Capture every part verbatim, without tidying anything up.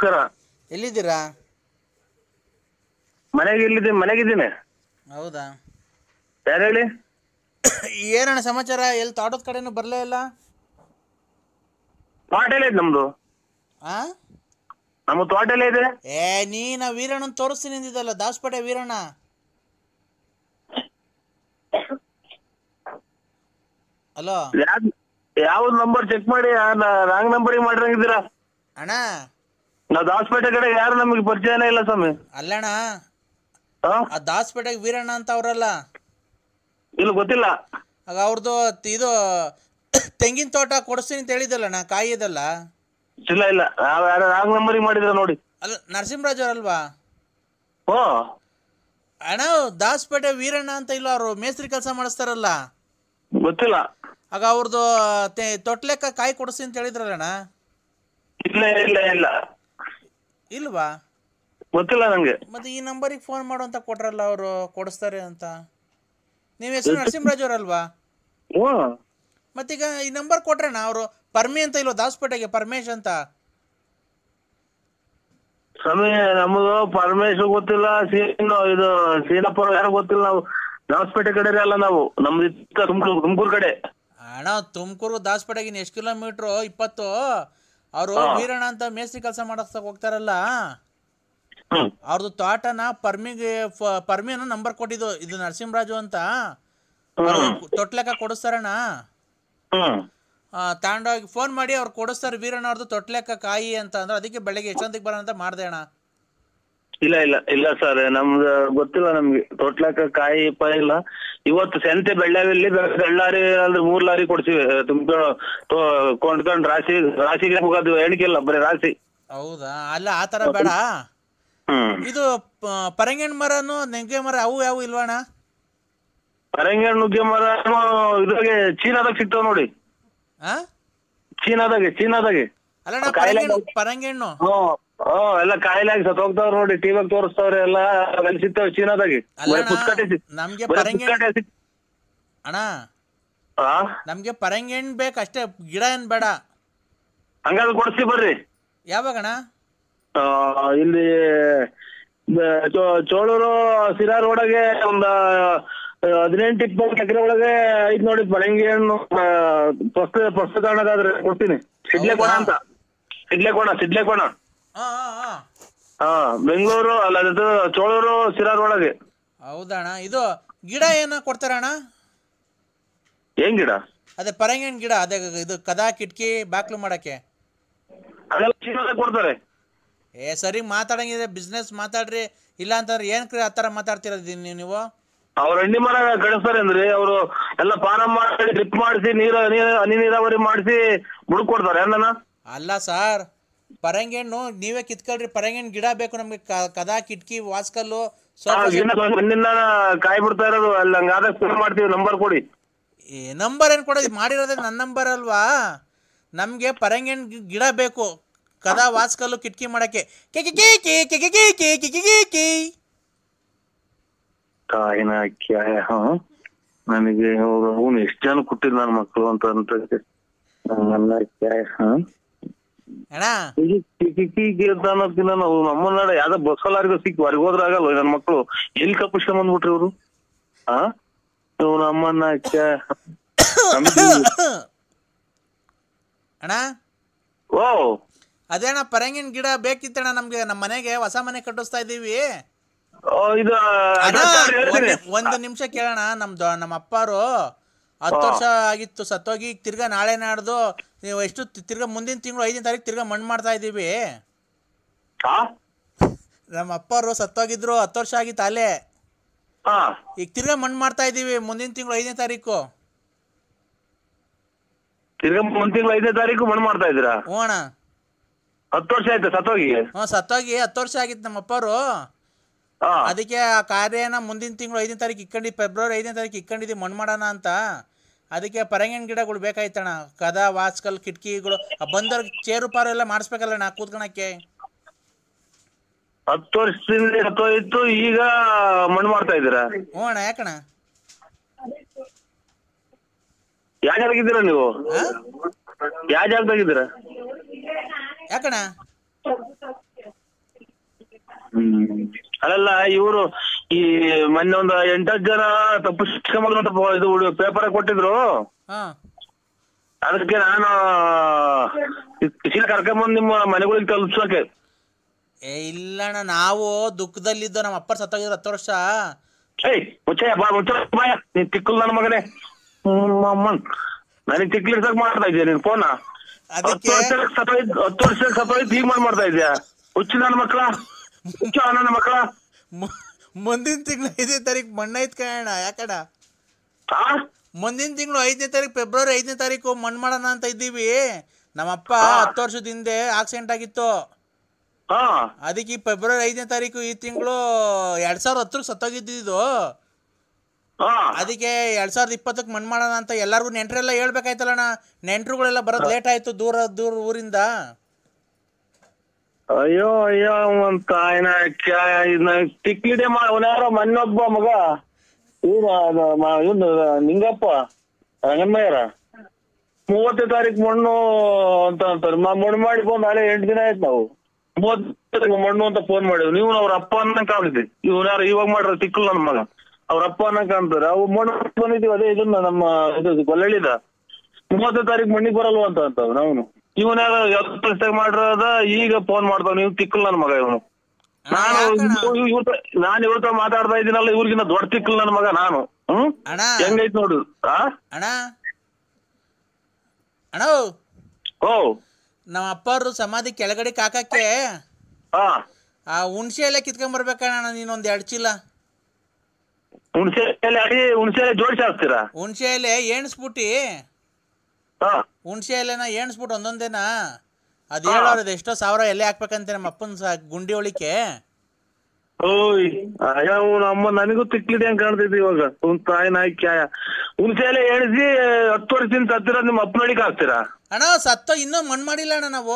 ನಮಸ್ಕಾರ. ಎಲ್ಲಿದ್ದೀರಾ? ಮನೆಗೆ ಇಲ್ಲಿದ್ದೀನಿ, ಮನೆಗಿದ್ದೀನಿ. ಹೌದಾ, ಯಾರು ಹೇಳಿ? ಏನಣ್ಣ ಸಮಾಚಾರ? ಎಲ್ಲಿ ತೋಟದ ಕಡೆನೂ ಬರಲೇ ಇಲ್ಲ. ತೋಟ ಎಲ್ಲ ಇದೆ ನಮ್ದು. ಆ ನಮ್ಮ ತೋಟ ಎಲ್ಲ ಇದೆ. ಏ ನೀನ ವೀರಣ್ಣನ ತೋರಿಸ್ತೀನಿ ಅಂದಿದ್ದಲ್ಲ, ದಾಸಪೇಟೆ ವೀರಣ್ಣ. ಹಲೋ, ಯಾವ್ದು ನಂಬರ್ ಚೆಕ್ ಮಾಡಿ, ರಾಂಗ್ ನಂಬರಿಗೆ ಮಾಡಿರಂಗಿದ್ದೀರಾ ಅಣ್ಣ? ನಾವು ದಾಸಪೇಟೆ ಕಡೆ ಯಾರು ನಮಗೆ ಪರಿಚಯನೇ ಇಲ್ಲ ಸ್ವಾಮಿ. ಅಲ್ಲಣ್ಣ, ಹಾ ಆ ದಾಸಪೇಟೆಗೆ ವೀರಣ್ಣ ಅಂತ ಅವ್ರಲ್ಲ, ಇಲ್ಲ ಗೊತ್ತಿಲ್ಲ. ಆಗ ಅವ್ರದ್ದು ಇದು ತೆಂಗಿನ ತೋಟ ಕೊಡಿಸ್ತೀನಿ ಅಂತ ಹೇಳಿದಲ್ಲಣ್ಣ, ಕಾಯಿ ಇದಲ್ಲ. ಇಲ್ಲ ಇಲ್ಲ, ನಾವು ಯಾರು ರಾಂಗ್ ನಂಬರಿಗೆ ಮಾಡಿದ್ರ ನೋಡಿ. ಅಲ್ಲ, ನರಸಿಂಹರಾಜ್ ಅವರಲ್ವಾ? ಓ ಅಣ್ಣ, ದಾಸಪೇಟೆ ವೀರಣ್ಣ ಅಂತ ಇಲ್ಲ, ಅವರು ಮೇಸ್ತ್ರಿ ಕೆಲಸ ಮಾಡಿಸ್ತಾರಲ್ಲ. ಗೊತ್ತಿಲ್ಲ. ಆಗ ಅವ್ರದ್ದು ತೊಟ್ಲೆಕ್ಕ ಕಾಯಿ ಕೊಡಿಸ್ತೀನಿ ಅಂತ ಹೇಳಿದ್ರಲ್ಲಣ್ಣ. ಇಲ್ಲ ಇಲ್ಲ ಇಲ್ಲ, ಇಲ್ವಾ? ಗೊತ್ತಿಲ್ಲ ನಂಗೆ. ಮತ್ತೆ ಈ ನಂಬರಿಗೆ ಫೋನ್ ಮಾಡು ಅಂತ ಕೊಟ್ರಲ್ಲ ಅವರು, ಕೊಡಿಸ್ತಾರೆ ಅಂತ. ನೀವು ಹೆಸರು ನರಸಿಂಹರಾಜ್ ಅವರಲ್ವಾ? ಹ್ಞೂ. ಮತ್ತೀಗ ಈ ನಂಬರ್ ಕೊಟ್ರಣ್ಣ ಅವರು. ಪರ್ಮಿ ಅಂತ ಇಲ್ವ ದಾಸಪೇಟೆಗೆ? ಪರಮೇಶ್ ಅಂತ. ಸ್ವಾಮಿ ನಮ್ಮದು ಪರಮೇಶ್ ಗೊತ್ತಿಲ್ಲ, ಸೀನು ಇದು ಸೀನಪ್ಪ ಯಾರು ಗೊತ್ತಿಲ್ಲ. ನಾವು ದಾಸಪೇಟೆ ಕಡೆ ಅಲ್ಲ, ನಾವು ನಮ್ದು ತುಮಕೂರು ತುಮಕೂರು ಕಡೆ. ಅಣ್ಣ, ತುಮಕೂರು ದಾಸಪೇಟೆಗಿನ ಎಷ್ಟು ಕಿಲೋಮೀಟ್ರು? ಇಪ್ಪತ್ತು. ಅವರು ವೀರಣ್ಣ ಅಂತ ಮೇಸ್ತ್ರಿ ಕೆಲಸ ಮಾಡಕ್ ಹೋಗ್ತಾರಲ್ಲ, ಅವ್ರದ್ದು ತೋಟನ ಪರ್ಮಿಗೆ ಪರ್ಮಿಯನ್ನು ನಂಬರ್ ಕೊಟ್ಟಿದ್ದು. ಇದು ನರಸಿಂಹರಾಜು ಅಂತ, ತೊಟ್ಲೆಕ್ಕ ಕೊಡಿಸ್ತಾರಣ್ಣ. ತಗೊಂಡೋಗಿ ಫೋನ್ ಮಾಡಿ ಅವ್ರು ಕೊಡಿಸ್ತಾರೆ, ವೀರಣ್ಣ ಅವ್ರದ್ದು ತೊಟ್ಲೆಕ್ಕ ಕಾಯಿ ಅಂತ ಅಂದ್ರೆ. ಅದಕ್ಕೆ ಬೆಳಗ್ಗೆ ಎಷ್ಟೊಂದಿಗೆ ಬರೋಣ ಅಂತ ಮಾಡ್ದೆ ಅಣ್ಣ. ಇಲ್ಲ ಇಲ್ಲ ಇಲ್ಲ ಸರ್, ನಮ್ದು ಗೊತ್ತಿಲ್ಲ ನಮ್ಗೆ. ತೊಟ್ಲಕ್ಕ ಕಾಯಿ ಪ ಇಲ್ಲ. ಇವತ್ತು ಸಂತೆ ಬೆಳ್ಳಾವಿಲ್ಲಿ ಬೆಳ್ಳಾರಿ ಅಂದ್ರೆ ಮೂರ್ ಲಾರಿ ಕೊಡ್ತೀವಿ. ತುಮಕೂರು ಕೊಂಡ್ಕೊಂಡ್ ರಾಶಿ ರಾಶಿಗೆ ಹೋಗೋದು ಎಣಿಕೆಲ್ಲ, ಬರೀ ರಾಶಿ. ಹೌದಾ? ಅಲ್ಲ, ಆ ತರ ಬೇಡ. ಇದು ಪರಂಗಿಹಣ್ಣು ಮರನು ನೆಂಗೆ ಮರ ಅವು ಯಾವ ಇಲ್ವಣ್ಣ? ಪರಂಗಿಹಣ್ಣು ನುಗ್ಗೆ ಮರ ಇದ್ರಾಗೆ ಚೀನಾದಾಗ ಸಿಗ್ತಾವ ನೋಡಿ. ಆ ಚೀನಾದಾಗೆ ಚೀನಾದಾಗೆ ಅಲ್ಲಣ್ಣ, ಪರಂಗಿಹಣ್ಣು ಪರಂಗಿಹಣ್ಣು ಹ್ಮ್ ಹ್ಮ್ ಎಲ್ಲ ಕಾಯಿಲಾಗಿ ಸತ್ ಹೋಗ್ತಾವ್ರ ನೋಡಿ. ಟಿವಿಯಾಗ ತೋರಿಸ್ತಾವ್ರಿ ಎಲ್ಲ, ಅಲ್ಲಿ ಸಿಗ್ತಾವ ಚೀನಾದಾಗೆ. ನಮ್ಗೆ ಪರಂಗಿಹಣ್ಣು ಅಣ್ಣ, ನಮ್ಗೆ ಪರಂಗಿಹಣ್ಣು ಬೇಕು ಅಷ್ಟೇ, ಗಿಡ ಏನ್ ಬೇಡ. ಹಂಗಾದ್ರೆ ಕೊಡ್ಸಿ ಬರ್ರಿ. ಯಾವಾಗಣ್ಣ? ಇಲ್ಲಿ ಚೋಳೂರು ಸಿರಾ ರೋಡಗೆ ಒಂದ ಹದಿನೆಂಟು ಇಪ್ಪತ್ತು ಎಕರೆ ಒಳಗೆ ಐತ್ ನೋಡಿ ಪರಂಗಿಹಣ್ಣು. ಪುಸ್ತಕ ಪುಸ್ತಕದಾದ್ರೆ ಕೊಡ್ತೀನಿ. ಸಿಡ್ಲೆಕೋಣ ಅಂತ, ಸಿಡ್ಲೆಕೋಣ ಸಿಡ್ಲೆಕೋಣ ಹಾ, ಬೆಂಗಳೂರು ಅಲ್ಲ, ಅದು ಚೋಳೂರು ಸಿರಾ ರೋಡಗೆ. ಹೌದಣ್ಣ. ಇದು ಗಿಡ ಏನ ಕೊಡ್ತಾರಣ್ಣ? ಏನ್ ಗಿಡ? ಅದೇ ಪರಂಗಿಹಣ್ಣು ಗಿಡ, ಅದೇ ಇದು ಕದಾ ಕಿಟಕಿ ಬಾಕ್ಲು ಮಾಡಕ್ಕೆ ಕೊಡ್ತಾರೆ. ಏ ಸರಿ, ಮಾತಾಡಂಗಿದೆ ಬಿಸ್ನೆಸ್ ಮಾತಾಡ್ರಿ. ಇಲ್ಲ ಅಂತಂದ್ರೆ ಏನ್ ಕ್ರಿ ಆ ಥರ ಮಾತಾಡ್ತಿರೋದು ನೀವು? ಅವ್ರ ಹಣ್ಣಿ ಮರ ಕಳಿಸ್ತಾರೆ ಅಂದ್ರೆ ಅವರು ಎಲ್ಲ ಪಾನ ಮಾಡಿ ಡ್ರಿಪ್ ಮಾಡಿಸಿ ನೀರ ಹನಿ ನೀರಾವರಿ ಮಾಡಿಸಿ ಬುಡಕ್ ಕೊಡ್ತಾರೆ. ಅನ್ನ ಅಲ್ಲ ಸರ್, ಪರಂಗಿಹಣ್ಣು ನೀವೇ ಕಿತ್ಕೊಳ್ರಿ. ಪರಂಗಿಹಣ್ಣು ಗಿಡ ಬೇಕು ನಮ್ಗೆ, ಕದಾ ಕಿಟಕಿ ವಾಸ್ಕಲ್ಲು ಮಣ್ಣಿಂದ ಕಾಯಿ ಬಿಡ್ತಾ ಇರೋದು. ಅಲ್ಲಿ ಹಂಗಾದ ಫೋನ್ ಮಾಡ್ತೀವಿ, ನಂಬರ್ ಕೊಡಿ. ಏ ನಂಬರ್ ಏನು ಕೊಡೋದು? ಮಾಡಿರೋದೇ ನನ್ನ ನಂಬರ್ ಅಲ್ವಾ? ನಮಗೆ ಪರಂಗಿಹಣ್ಣು ಗಿಡ ಬೇಕು, ಕದಾ ವಾಸ್ಕಲ್ಲು ಕಿಟಕಿ ಮಾಡಕ್ಕೆ. ಕಾಯಿನ ಕ್ಯಾಯ ಹಾ, ನನಗೆ ಅವನು ಎಷ್ಟು ಜನ ಕೊಟ್ಟಿದ್ ನನ್ನ ಮಕ್ಕಳು ಅಂತ ಅಂತ ನನ್ನ ಕ್ಯಾಯ ಹಾ ಅಣ್ಣ. ಅನ್ನೋದ್ಕಿನ್ನ ನಾವು ನಮ್ಮನ್ನ ಯಾವ್ದೋ ಬಸ್ಸಲಾರಿಗೂ ಸಿಕ್ಕಿ ಹೊರಗೆ ಹೋದ್ರ ಆಗಲ್ಲ. ನನ್ನ ಮಕ್ಕಳು ಎಲ್ಲಿ ಕಪ್ಪಿಸ್ಕೊಂಡ್ ಬಂದ್ಬಿಟ್ರಿ ಇವ್ರು. ಹಾ, ಇವ್ ನಮ್ಮನ್ನ ಕ್ಯಾಯ ಅಣ್ಣ. ಓ ಅದೇಣ್ಣ, ಪರಂಗಿಹಣ್ಣು ಗಿಡ ಬೇಕಿತ್ತಣ್ಣ ನಮ್ಗೆ. ನಮ್ಮ ಮನೆಗೆ ಹೊಸ ಮನೆ ಕಟ್ಟಿಸ್ತಾ ಇದೀವಿ. ಇದು ಒಂದು ನಿಮಿಷ ಕೇಳೋಣ. ನಮ್ದು ನಮ್ಮ ಅಪ್ಪಾರು ಹತ್ತು ವರ್ಷ ಆಗಿತ್ತು ಸತ್ತೋಗಿ, ತಿರ್ಗಾ ನಾಳೆ ನಾಡ್ದು ನೀವು ಎಷ್ಟು ತಿರ್ಗಾ ಮುಂದಿನ ತಿಂಗಳು ಐದನೇ ತಾರೀಕು ತಿರ್ಗಾ ಮಣ್ಣು ಮಾಡ್ತಾ ಇದೀವಿ. ನಮ್ಮ ಅಪ್ಪಾರು ಸತ್ತೋಗಿದ್ರು, ಹತ್ತು ವರ್ಷ ಆಗಿತ್ತು ಅಲ್ಲೇ. ಈಗ ತಿರ್ಗಾ ಮಣ್ಣು ಮಾಡ್ತಾ ಇದೀವಿ ಮುಂದಿನ ತಿಂಗಳು ಐದನೇ ತಾರೀಕು. ತಿರ್ಗಾ ಮುಂದಿನ ತಿಂಗಳು ಐದನೇ ತಾರೀಕು ಮಣ್ಣು ಮಾಡ್ತಾ ಇದ್ದೀರಾ? ಹ್ಞೂ ಅಣ್ಣ. ಹತ್ತು ವರ್ಷ ಆಯ್ತು ಸತ್ತೋಗಿ? ಹ್ಞೂ, ಸತ್ತೋಗಿ ಹತ್ತು ವರ್ಷ ಆಗಿತ್ತು ನಮ್ಮ ಅಪ್ಪಾರು. ಅದಕ್ಕೆ ಆ ಕಾರ್ಯನ ಮುಂದಿನ ತಿಂಗಳು ಐದನೇ ತಾರೀಕು ಇಕ್ಕೊಂಡಿದ್ದು, ಫೆಬ್ರವರಿ ಐದನೇ ತಾರೀಕು ಇಕ್ಕೊಂಡಿದ್ದೀವಿ ಮಣ್ಣು ಮಾಡೋಣ ಅಂತ. ಅದಕ್ಕೆ ಪರಂಗಿಹಣ್ಣು ಗಿಡಗಳು ಬೇಕಾಯ್ತಣ್ಣ, ಕದಾ ವಾಸ್ಕಲ್ ಕಿಟಕಿಗಳು. ಬಂದವ್ರಿಗೆ ಚೇರು ಪಾರು ಎಲ್ಲ ಮಾಡಿಸ್ಬೇಕಲ್ಲಣ್ಣ ಕೂತ್ಕೊಳಕ್ಕೆ. ಹತ್ತು ವರ್ಷದಿಂದ ಸತ್ತೋಯ್ತು, ಈಗ ಮಣ್ಣು ಮಾಡ್ತಾ ಇದ್ದೀರಾ? ಹ್ಞೂ ಅಣ್ಣ. ಯಾಕಣ್ಣ? ಯಾವ ಜಾಗದಾಗಿದ್ದೀರಾ ನೀವು? ಯಾವ ಜಾಗದಾಗಿದ್ದೀರಾ? ಯಾಕಣ್ಣ? ಅಲ್ಲ ಇವರು ಈ ಮೊನ್ನೆ ಒಂದು ಎಂಟತ್ತು ಜನ ತಪ್ಪು ಶಿಕ್ಷೆ ಇದು ಪೇಪರ್ ಕೊಟ್ಟಿದ್ರು. ಹಾ ಅದಕ್ಕೆ ನಾನು ಕರ್ಕೊಂಬಂದ್ ನಿಮ್ಮ ಮನೆಗಳಿಗೆ ತಲುಪ್ಸೋಕೆ. ಏ ಇಲ್ಲಣ್ಣ, ನಾವು ದುಃಖದಲ್ಲಿದ್ದು ನಮ್ಮ ಅಪ್ಪ ಸತ್ತೋಗಿದ್ರು ಹತ್ತು ವರ್ಷ. ಏಯ್ ಮುಚ್ಚಯ್ಯ ಬಾ ಮುಚ್ಚ ಬಾಯ, ನೀನ್ ತಿಕ್ಕಲ್ ನನ್ನ ಮಗನೇ. ಅಮ್ಮನ್ ನನಗೆ ತಿಕ್ಲಿರ್ಸಕ್ ಮಾಡ್ತಾ ಇದೀಯ ನೀನ್ ಫೋನ. ಹತ್ತು ವರ್ಷಕ್ಕೆ ಸತ್ತೋಯ್ತು, ಹತ್ತು ವರ್ಷಕ್ಕೆ ಸತ್ತೋಯ್ತು ಈಗ ಮಾಡ್ ಮಾಡ್ತಾ ಇದೀಯ. ಹುಚ್ಚು ನನ್ನ ಮಕ್ಕಳ, ಹುಚ್ಚು ನನ್ನ ಮಕ್ಕಳ. ಮುಂದಿನ ತಿಂಗಳು ಐದನೇ ತಾರೀಕು ಮಣ್ಣೈತ್ ಕಣ. ಯಾಕಣ ಮುಂದಿನ ತಿಂಗಳು ಐದನೇ ತಾರೀಕು ಫೆಬ್ರವರಿ ಐದನೇ ತಾರೀಕು ಮಣ್ಣು ಮಾಡೋಣ ಅಂತ ಇದ್ದೀವಿ. ನಮ್ಮಪ್ಪ ಹತ್ತು ವರ್ಷದ ಹಿಂದೆ ಆಕ್ಸಿಡೆಂಟ್ ಆಗಿತ್ತು. ಅದಕ್ಕೆ ಫೆಬ್ರವರಿ ಐದನೇ ತಾರೀಕು ಈ ತಿಂಗಳು ಎರಡ್ ಸಾವಿರದ ಹತ್ತಕ್ಕೆ ಸತ್ತೋಗಿದ್ದು. ಅದಕ್ಕೆ ಎರಡ್ ಸಾವಿರದ ಇಪ್ಪತ್ತಕ್ಕೆ ಮಣ್ಣು ಮಾಡೋಣ ಅಂತ ಎಲ್ಲರಿಗೂ ನೆಂಟರೆಲ್ಲ ಹೇಳ್ಬೇಕಾಯ್ತಲ್ಲಣ್ಣ. ನೆಂಟರುಗಳೆಲ್ಲ ಬರೋದು ಲೇಟ್ ಆಯ್ತು ದೂರ ದೂರ ಊರಿಂದ. ಅಯ್ಯೋ ಅಯ್ಯೋ ಅಂತ ತಿಕ್ಲಿಡೆ ಅವನ್ಯಾರೋ ಮನ್ನೊಬ್ಬ ಮಗ ಇವನು ಇವನು ನಿಂಗಪ್ಪ ರಂಗನ್ಮಯ್ಯರ ಮೂವತ್ತನೇ ತಾರೀಕು ಮಣ್ಣು ಅಂತ ಅಂತಾರೆ. ಮಣ್ಣು ಮಾಡಿ ಬಂದು ನಾಳೆ ಎಂಟು ದಿನ ಆಯ್ತು. ನಾವು ಮೂವತ್ತು ಮಣ್ಣು ಅಂತ ಫೋನ್ ಮಾಡಿದ್ವಿ. ನೀವು ಅವ್ರ ಅಪ್ಪ ಅನ್ನಂಗ್ ಕಾಣಿದ್ವಿ. ಇವ್ನ ಯಾರು ಇವಾಗ ಮಾಡ್ರ ತಿಕ್ಕಲ್ ನನ್ನ ಮಗ, ಅವ್ರ ಅಪ್ಪ ಅನ್ನಂಗ್ ಕಾಣ್ತಾರೆ. ಅವು ಮಣ್ಣು ಬಂದಿದ್ದೀವಿ. ಅದೇ ಇದನ್ನ ನಮ್ಮ ಇದು ಗೊಲ್ಲಳ್ಳಿದ ಮೂವತ್ತನೇ ತಾರೀಕು ಮಣ್ಣಿಗೆ ಬರಲ್ವ ಅಂತ ಅಂತವ್ ನಾವು. ಇವನ್ ಯಾರು ಯಾವ್ದು ಮಾಡಿರೋದ ಈಗ ಫೋನ್ ಮಾಡ್ತಾವ. ನೀವು ತಿಕ್ಕಲ್ ನನ್ನ ಮಗ ಇವನು. ನಾನು ಇವ್ರ ನಾನು ಇವ್ರ ಮಾತಾಡ್ತಾ ಇದ್ದೀನಲ್ಲ, ಇವ್ರಿಗಿನ್ನ ದೊಡ್ಡ ತಿಕ್ಕಲ್ ನನ್ನ ಮಗ ನಾನು. ಹ್ಮ್ ಹೆಂಗೈತ್ ನೋಡು. ಅಣ್ಣ ಅಣ್ಣ ಓ ನಮ್ಮ ಅಪ್ಪರು ಸಮಾಧಿ ಕೆಳಗಡೆ ಕಾಕಕ್ಕೆ ಆ ಹುಣ್ಸೆ ಎಲ್ಲ ಕಿತ್ಕೊಂಡ್ ಬರ್ಬೇಕಣ್ಣ ನೀನೊಂದ್ ಎರಡ್ ಚೀಲ. ಹುಣ್ಸೆ ಎಲೆ ಅಡಿ ಹುಣ್ಸೆ ಎಲೆ ಜೋಡಿಸಿ ಹಾಕ್ತೀರಾ? ಹುಣ್ಸೆ ಎಲೆ ಎಣ್ಸ್ಬಿಟ್ಟಿ ಹುಣ್ಸೆ ಎಲೆನ ಎಣ್ಸ್ಬಿಟ್ಟು ಒಂದೊಂದೇನಾ ಅದ್ ಹೇಳೋದು ಎಷ್ಟೋ ಸಾವಿರ ಎಲೆ ಹಾಕ್ಬೇಕಂತೆ ನಮ್ಮ ಅಪ್ಪನ್ ಗುಂಡಿ ಒಳಿಕೆ. ಓಯ್ ಅಮ್ಮ ನನಗೂ ತಿಕ್ಲಿದೆ ಅಂತ ಕಾಣ್ತೈತಿ ಇವಾಗ. ಒಂದ್ ತಾಯಿ ನಾಯಿ ಕ್ಯಾಯ ಹುಣ್ಸೆ ಎಲೆ ಎಣಿಸಿ ಹತ್ತು ವರ್ಷದಿಂದ ಸತ್ತಿರ ನಿಮ್ಮ ಅಪ್ಪನೊಳಿಗೆ ಹಾಕ್ತೀರಾ? ಅಣ್ಣ ಸತ್ತೋ ಇನ್ನೂ ಮಣ್ಣು ಮಾಡಿಲ್ಲ ಅಣ್ಣ ನಾವು.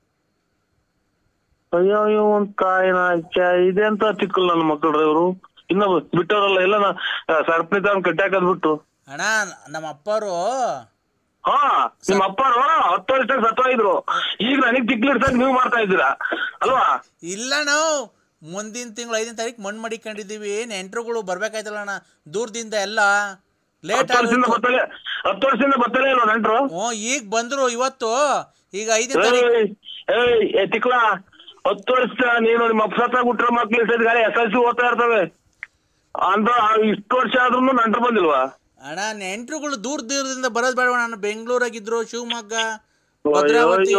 ಅಯ್ಯೋ ಅಯ್ಯೋ ಒಂದ್ ತಾಯಿ ನಾಯಿ ಕ್ಯಾಯ ಇದೆ ಅಂತ ತಿಕ್ಕಲ್ ನನ್ನ ಮಕ್ಕಳ್ರಿ ಇವ್ರು. ಇನ್ನ ಬಿಟ್ಟವ್ರಲ್ಲ ಎಲ್ಲ ಸರ್ಪಣಿ ತಗೊಂಡ್ ಕಟ್ಟಾಕದ್ ಬಿಟ್ಟು. ಅಣ್ಣ ನಮ್ಮ ಅಪ್ಪರು ಹಾ ನಿಮ್ಮ ಅಪ್ಪರು ಹತ್ತು ವರ್ಷಕ್ಕೆ ಸತ್ತೋಗಿದ್ರು. ಈಗ ನನಗ್ ತಿಕ್ಲಿಡ್ಸಕ್ ನೀವು ಮಾಡ್ತಾ ಇದ್ದೀರಾ ಅಲ್ವಾ? ಇಲ್ಲ ನಾವು ಮುಂದಿನ ತಿಂಗಳು ಐದನೇ ತಾರೀಕು ಮಣ್ಣು ಮಡಿಕೊಂಡಿದ್ದೀವಿ. ನೆಂಟ್ರುಗಳು ಬರ್ಬೇಕಾಯ್ತಲ್ಲ ಅಣ್ಣ ದೂರದಿಂದ ಎಲ್ಲ. ಲೇಟ್ ವರ್ಷದಿಂದ ಬರ್ತಲೇ ಹತ್ತು ವರ್ಷದಿಂದ ಬರ್ತಲೇ ಇಲ್ವ ನೆಂಟ್ರು? ಹ್ಞೂ ಈಗ ಬಂದ್ರು ಇವತ್ತು. ಈಗ ಐದನೇ ತಾರೀಕು ಏ ತಿಕ್ಲ ಹತ್ತು ವರ್ಷ ನೀನು ನಿಮ್ಮ ಅಪ್ಪ ಸತ್ತ ಹುಟ್ಟಿರೋ ಮಕ್ಳು ಇಷ್ಟ ಗಾಳಿ ಎಸ್ ಎಲ್ ಸಿ ಓದ್ತಾ ಇರ್ತವೆ ಅಂತ ಇಷ್ಟು ವರ್ಷ ಆದ್ರೂ ನೆಂಟ್ರು ಬಂದಿಲ್ವಾ? ಅಣ್ಣ ನೆಂಟ್ರುಗಳು ದೂರ ದೂರದಿಂದ ಬರೋದ್ ಬೇಡ. ನಾನು ಬೆಂಗಳೂರಾಗಿದ್ರು, ಶಿವಮೊಗ್ಗ, ಭದ್ರಾವತಿ.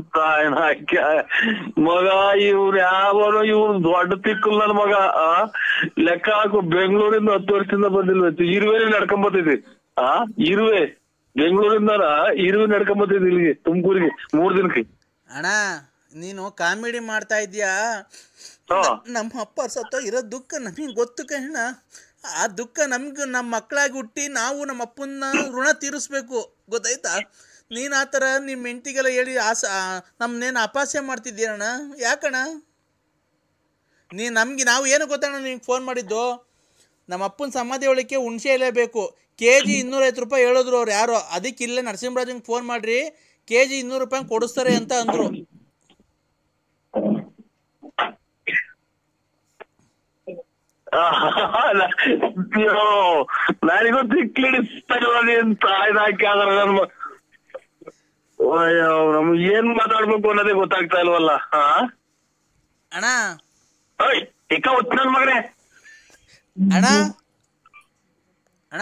ಮಗ ಇವ್ರು ಯಾವನು ಇವ್ರು ದೊಡ್ಡ ತಿಕ್ಕಲ್ ನನ್ ಮಗ. ಲೆಕ್ಕ ಹಾಕು ಬೆಂಗಳೂರಿಂದ ಹತ್ತು ವರ್ಷದಿಂದ ಬಂದಿಲ್ವ? ಇರುವೆ ನಡ್ಕೊಂಬತ್ತಿದ್ವಿ. ಆ ಇರುವೆ ಬೆಂಗಳೂರಿಂದ ಇರುವೆ ನಡ್ಕೊಂಬತ್ತಿದ್ವಿ ಇಲ್ಲಿಗೆ ತುಮಕೂರಿಗೆ ಮೂರ್ ದಿನಕ್ಕೆ. ಅಣ್ಣ ನೀನು ಕಾಮಿಡಿ ಮಾಡ್ತಾ ಇದ್ಯಾ? ನಮ್ಮ ಅಪ್ಪ ಸತ್ತೋ ಇರೋ ದುಃಖ ನಮಗೆ ಗೊತ್ತು ಕಣ. ಆ ದುಃಖ ನಮ್ಗೆ ನಮ್ಮ ಮಕ್ಕಳಾಗಿ ಹುಟ್ಟಿ ನಾವು ನಮ್ಮ ಅಪ್ಪನ ಋಣ ತೀರಿಸ್ಬೇಕು, ಗೊತ್ತಾಯ್ತಾ? ನೀನು ಆ ಥರ ನಿಮ್ಮ ಹೆಂಡತಿಗೆಲ್ಲ ಹೇಳಿ ಆಸ ನಮ್ಮನ್ನೇನು ಅಪಹಾಸ್ಯ ಮಾಡ್ತಿದ್ದೀರಣ್ಣ. ಯಾಕಣ್ಣ ನೀ ನಮಗೆ ನಾವು ಏನು ಗೊತ್ತಣ್ಣ ನಿಂಗೆ ಫೋನ್ ಮಾಡಿದ್ದು? ನಮ್ಮ ಅಪ್ಪನ ಸಮಾಧಿ ಒಳಕ್ಕೆ ಹುಣ್ಸೆ ಎಲೆ ಬೇಕು. ಕೆ ಜಿ ಇನ್ನೂರೈವತ್ತು ರೂಪಾಯಿ ಹೇಳಿದ್ರು ಅವ್ರು ಯಾರೋ. ಅದಕ್ಕೆ ಇಲ್ಲೇ ನರಸಿಂಹರಾಜಂಗೆ ಫೋನ್ ಮಾಡಿರಿ, ಕೆ ಜಿ ಇನ್ನೂರು ರೂಪಾಯಿ ಕೊಡಿಸ್ತಾರೆ ಅಂತ ಅಂದರು. ನಾನಿಗೂ ನಮ್ಗೆ ಏನ್ ಮಾತಾಡ್ಬೇಕು ಅನ್ನೋದೇ ಗೊತ್ತಾಗ್ತಾ ಇಲ್ವಲ್ಲ. ಅಣ್ಣ ಇಕ್ಕ ಹೊತ್ತು ನನ್ ಮಗನೇ. ಅಣ್ಣ ಅಣ್ಣ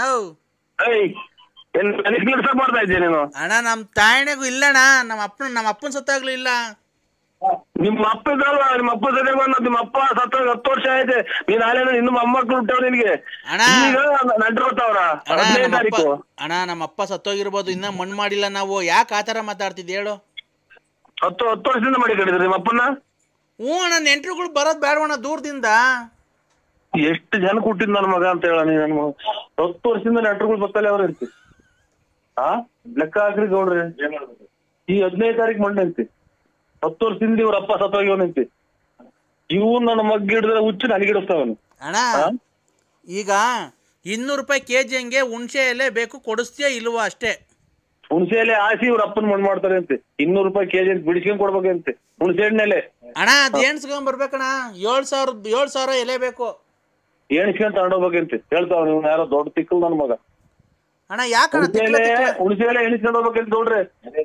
ಮಾಡ್ತಾ ಇದ್ದೆ ನೀನು. ಅಣ್ಣ ನಮ್ ತಾಯಣೆಗೂ ಇಲ್ಲಣ್ಣ. ನಮ್ಮ ಅಪ್ಪನ ನಮ್ಮ ಅಪ್ಪನ ಸತ್ತಾಗ್ಲೂ ಇಲ್ಲ. ನಿಮ್ಮ ಅಪ್ಪ ಇದ್ರಲ್ವಾ? ನಿಮ್ಮ ಅಪ್ಪ ಜೊತೆ ಬಂದ ನಿಮ್ಮ ಅಪ್ಪ ಸತ್ತ ಹತ್ತು ವರ್ಷ ಆಯ್ತು. ನೀನ್ ಅಲ್ಲೇ ಇನ್ನು ಮೊಮ್ಮಕ್ಳು ಹುಟ್ಟವ್ ನಿನ್ಗೆ. ನಂಟ್ರು ಬರ್ತಾವ್ರ ಹದಿನೈದು ತಾರೀಕು. ಅಣ್ಣ ನಮ್ಮ ಅಪ್ಪ ಸತ್ತೋಗಿರ್ಬೋದು, ಇನ್ನ ಮಣ್ಣು ಮಾಡಿಲ್ಲ ನಾವು. ಯಾಕೆ ಆತರ ಮಾತಾಡ್ತಿದ್ದೆ ಹೇಳು? ಹತ್ತು ಹತ್ತು ವರ್ಷದಿಂದ ಮಾಡಿ ಕಡಿದ್ರಿ ನಿಮ್ಮ ಅಪ್ಪನ? ಹ್ಞೂ ಅಣ್ಣ ನೆಂಟ್ರುಗಳು ಬರೋದ್ ಬೇಡವಣ್ಣ ದೂರದಿಂದ. ಎಷ್ಟು ಜನ ಹುಟ್ಟಿದ್ ನನ್ನ ಮಗ ಅಂತ ಹೇಳ ನೀ. ನನ್ ಮಗ ಹತ್ತು ವರ್ಷದಿಂದ ನೆಂಟ್ರುಗಳು ಬರ್ತಲೇ ಅವ್ರ ಇರ್ತಿ. ಆ ಲೆಕ್ಕ ಹಾಕ್ರಿ ಗೌಡ್ರಿ. ಈ ಹದಿನೈದು ತಾರೀಕು ಮಣ್ಣು ಐತಿ. ಹತ್ತು ವರ್ಷದಿಂದ ಇವ್ರ ಅಪ್ಪ ಸತ್ತೋಗಿವನಂತಿ. ಇವ್ ನನ್ನ ಮಗ್ ಹಿಡಿದ್ರೆ ಹುಚ್ಚು ನನಗಿಡಿಸ್ತಾವನು. ಅಣ್ಣ ಈಗ ಇನ್ನೂರು ರೂಪಾಯಿ ಕೆ ಜಿ ಹಂಗೆ ಹುಣ್ಸೆ ಎಲೆ ಬೇಕು, ಕೊಡಿಸ್ತೀಯ ಇಲ್ವಾ ಅಷ್ಟೇ. ಹುಣಸೆ ಎಲೆ ಹಾಸಿ ಇವ್ರ ಅಪ್ಪನ್ ಮಣ್ಣು ಮಾಡ್ತಾರೆ ಅಂತೆ, ಇನ್ನೂರು ರೂಪಾಯಿ ಕೆಜಿ ಅಂತ ಬಿಡಿಸ್ಕೊಂಡ್ ಕೊಡ್ಬೇಕಂತೆ ಹುಣಸೆ ಹಣ್ಣೆಲೆ. ಅಣ್ಣ ಅದ್ ಎಣ್ಸ್ಕೊಂಡ್ ಬರ್ಬೇಕಣ್ಣ, ಏಳ್ ಸಾವಿರ ಏಳ್ ಸಾವಿರ ಎಲೆ ಬೇಕು. ಎಣಿಸ್ಕೊಂಡ್ ತಗೊಂಡೋಗ್ಬೇಕಂತೆ ಹೇಳ್ತಾವ, ನೀವು ಯಾರೋ ದೊಡ್ಡ ತಿಕ್ಕಲ್ ನನ್ ಮಗ. ಅಣ್ಣ ಯಾಕಣ್ಣ ಹುಣಸೆ ಎಲೆ ಹುಣಸೆ ಎಲೆ ಎಣಿಸ್ಕೊಂಡ್ ಹೋಗ್ಬೇಕಂತ ನೋಡ್ರಿ.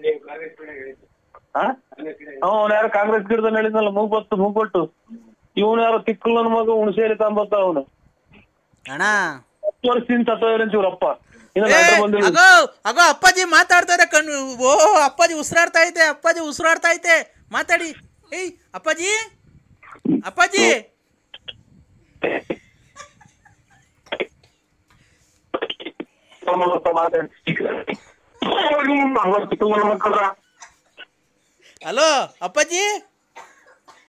ಹಾ ಅವ್ನ ಯಾರೋ ಕಾಂಗ್ರೆಸ್ ಗಿಡದ ಹೇಳಿದ್ನಲ್ಲ ಮೂಗ್ ಬತ್ತು ಮೂಗ್ ಕೊಟ್ಟು, ಇವನು ಯಾರೋ ತಿಕ್ಕಲ್ ನನ್ ಮಗ ಹುಣಸೆ ಎಲೆ ತಗೊಂಬತ್ತ ಅವನು. ಅಣ್ಣ ಹತ್ತು ವರ್ಷದಿಂದ ಸತ್ತೋದ್ರಂತ ಇವ್ರಪ್ಪ. ಅಗೋ ಅಗೋ ಅಪ್ಪಾಜಿ ಮಾತಾಡ್ತಾರೆ ಕಣ್. ಓ ಅಪ್ಪಾಜಿ ಉಸಿರಾಡ್ತಾ ಐತೆ, ಅಪ್ಪಾಜಿ ಉಸಿರಾಡ್ತಾ ಐತೆ, ಮಾತಾಡಿ. ಏಯ್ ಅಪ್ಪಾಜಿ ಅಪ್ಪಾಜಿ ಹಲೋ ಅಪ್ಪಾಜಿ.